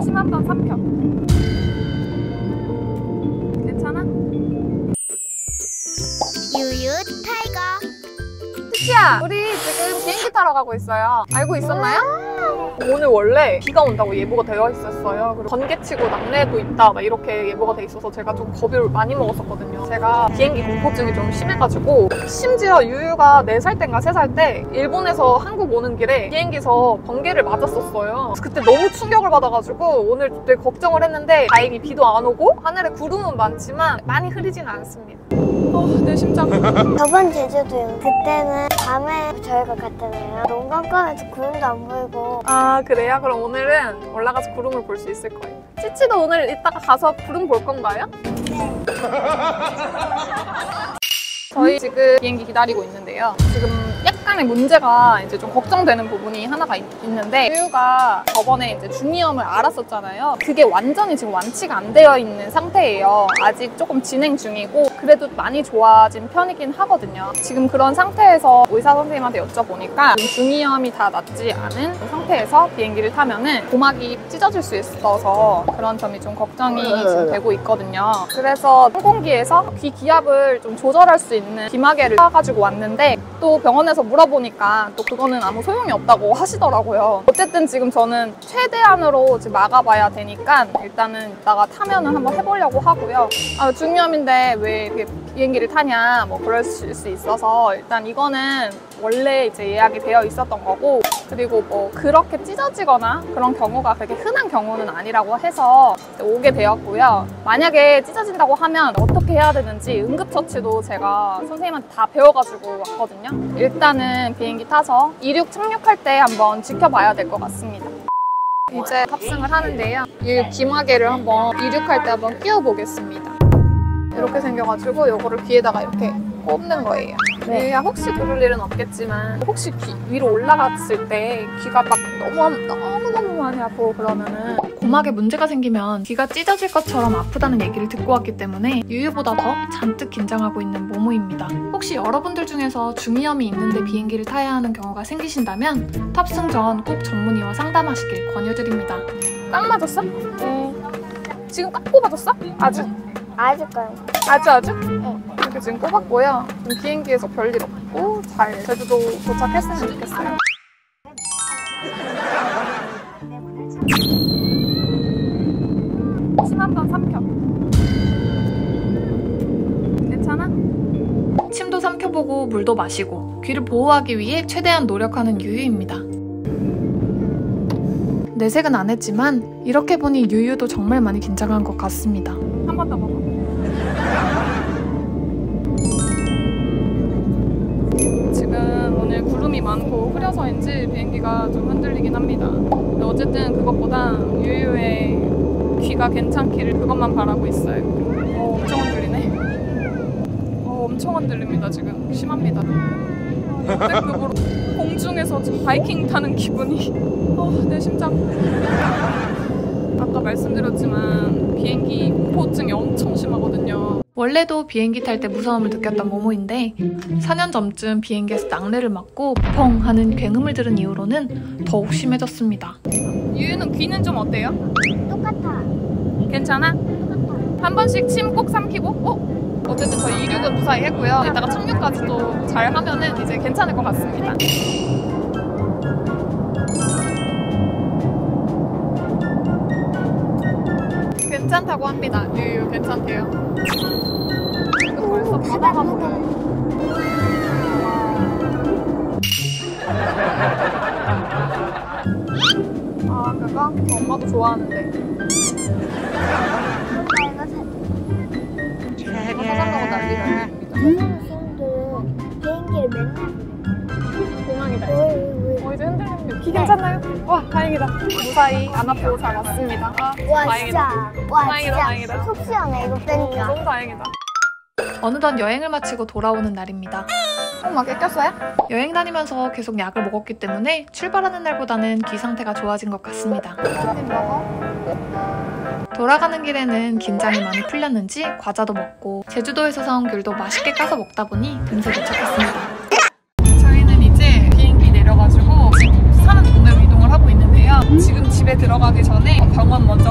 침 한 번 삼켜. 괜찮아? 유유 타이거. 수치야, 우리 지금 비행기 타러 가고 있어요. 알고 있었나요? 오늘 원래 비가 온다고 예보가 되어 있었어요. 그리고 번개치고 낙뢰도 있다 막 이렇게 예보가 돼 있어서 제가 좀 겁을 많이 먹었었거든요. 제가 비행기 공포증이 좀 심해가지고, 심지어 유유가 4살 땐가 3살 때 일본에서 한국 오는 길에 비행기에서 번개를 맞았었어요. 그때 너무 충격을 받아가지고 오늘 되게 걱정을 했는데 다행히 비도 안 오고 하늘에 구름은 많지만 많이 흐리진 않습니다. 내 심장. 저번 제주도요. 그때는 밤에 저희가 갔잖아요. 너무 깜깜해서 구름도 안 보이고. 아, 그래요? 그럼 오늘은 올라가서 구름을 볼 수 있을 거예요. 치치도 오늘 이따가 가서 구름 볼 건가요? 네. 저희 지금 비행기 기다리고 있는데요. 지금 약간의 문제가 이제 좀 걱정되는 부분이 하나가 있는데, 유유가 저번에 이제 중이염을 앓았었잖아요. 그게 완전히 지금 완치가 안 되어 있는 상태예요. 아직 조금 진행 중이고 그래도 많이 좋아진 편이긴 하거든요. 지금 그런 상태에서 의사 선생님한테 여쭤보니까 중이염이 다 낫지 않은 상태에서 비행기를 타면은 고막이 찢어질 수 있어서 그런 점이 좀 걱정이 지금 되고 있거든요. 그래서 항공기에서 귀 기압을 좀 조절할 수 있는 귀마개를 사가지고 왔는데, 또 병원에서 물어보니까 또 그거는 아무 소용이 없다고 하시더라고요. 어쨌든 지금 저는 최대한으로 지금 막아봐야 되니까 일단은 이따가 타면은 한번 해보려고 하고요. 중이염인데 왜 이렇게 비행기를 타냐 뭐 그럴 수 있어서 일단 이거는 원래 이제 예약이 되어 있었던 거고, 그리고 뭐 그렇게 찢어지거나 그런 경우가 그렇게 흔한 경우는 아니라고 해서 오게 되었고요. 만약에 찢어진다고 하면 어떻게 해야 되는지 응급처치도 제가 선생님한테 다 배워가지고 왔거든요. 일단은 비행기 타서 이륙 착륙할 때 한번 지켜봐야 될 것 같습니다. 이제 탑승을 하는데요. 이 귀마개를 한번 이륙할 때 한번 끼워보겠습니다. 이렇게 생겨가지고 이거를 귀에다가 이렇게 꼽는 거예요. 유유야, 혹시 그럴 일은 없겠지만 혹시 귀 위로 올라갔을 때 귀가 막 너무너무 많이 아프고 그러면은 고막에 문제가 생기면 귀가 찢어질 것처럼 아프다는 얘기를 듣고 왔기 때문에 유유보다 더 잔뜩 긴장하고 있는 모모입니다. 혹시 여러분들 중에서 중이염이 있는데 비행기를 타야 하는 경우가 생기신다면 탑승 전 꼭 전문의와 상담하시길 권유드립니다. 딱 맞았어? 지금 딱 꼽아줬어? 아주? 아직까요. 아주? 이렇게 지금 꼽았고요. 지금 비행기에서 별일 없고 잘 제주도 도착했으면 좋겠어요. 침 한 번 삼켜. 괜찮아? 침도 삼켜보고 물도 마시고 귀를 보호하기 위해 최대한 노력하는 유유입니다. 내색은 안 했지만 이렇게 보니 유유도 정말 많이 긴장한 것 같습니다. 한 번 더 먹어. 지금 오늘 구름이 많고 흐려서인지 비행기가 좀 흔들리긴 합니다. 근데 어쨌든 그것보다 유유의 귀가 괜찮기를 그것만 바라고 있어요. 엄청 흔들리네. 엄청 흔들립니다. 지금 심합니다. 역대급으로 공중에서 지금 바이킹 타는 기분이. 내 심장. 아까 말씀드렸지만 비행기 공포증이 엄청 심하거든요. 원래도 비행기 탈 때 무서움을 느꼈던 모모인데 4년 전쯤 비행기에서 낙뢰를 맞고 펑 하는 굉음을 들은 이후로는 더욱 심해졌습니다. 유유는 귀는 좀 어때요? 똑같아. 괜찮아? 한 번씩 침 꼭 삼키고 어쨌든 저희 이륙은 무사히 했고요. 이따가 착륙까지도 잘 하면은 이제 괜찮을 것 같습니다. 괜찮다고 합니다. 유유 괜찮대요. 벌써 바다가 보여요. 그거? 엄마도 좋아하는데. 사장하고 난리가 선생님들 비행기를 맨날 공항이다 이제. 이제 흔들리는데 귀 괜찮나요? 와, 다행이다. 무사히 안 아프고 잘 왔습니다. 와 다행이다. 진짜 와 다행이다, 진짜 다행이다. 속 시원해 이거 빼니까. 너무 다행이다. 어느덧 여행을 마치고 돌아오는 날입니다. 막 깼어요? 여행 다니면서 계속 약을 먹었기 때문에 출발하는 날보다는 귀 상태가 좋아진 것 같습니다. 한입 먹어. 돌아가는 길에는 긴장이 많이 풀렸는지 과자도 먹고 제주도에서 사온 귤도 맛있게 까서 먹다 보니 금세 도착했습니다. 저희는 이제 비행기 내려가지고 집 사는 동네로 이동을 하고 있는데요. 지금 집에 들어가기 전에 병원 먼저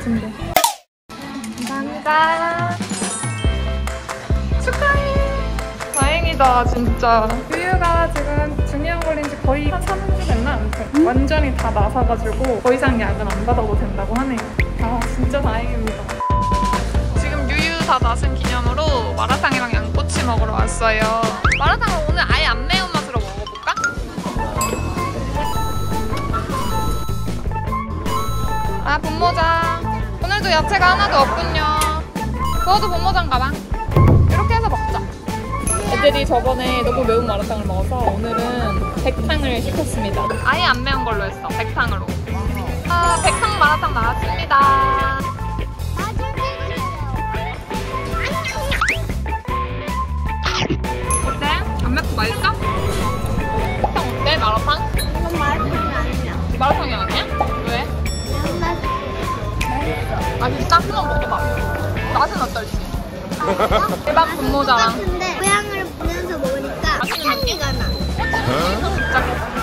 같은데. 감사합니다. 축하해. 다행이다 진짜. 유유가 지금 중이염 걸린 지 거의 한 3주 됐나? 아무튼 완전히 다 나서가지고 더 이상 약은 안 받아도 된다고 하네요. 아 진짜 다행입니다. 지금 유유 다 나선 기념으로 마라탕이랑 양꼬치 먹으러 왔어요. 마라탕을 오늘 아예 안 매운 맛으로 먹어볼까? 아 분모장. 오늘도 야채가 하나도 없군요. 그것도 분모장가 봐. 이렇게 해서 먹자. 애들이 저번에 너무 매운 마라탕을 먹어서 오늘은 백탕을 시켰습니다. 아예 안 매운 걸로 했어. 백탕으로. 아, 백탕 마라탕 나왔습니다. 어때? 안 맵고 맛있어? 백탕 어때? 마라탕? 이건 마라탕이 아니야. 마라탕이 아니야? 왜? 매운맛 맛있어? 한번 먹어봐. 맛은 어떨지? 대박 분모장. 같은데 모양을 보면서 먹으니까 맛있는 향기가 나. 진짜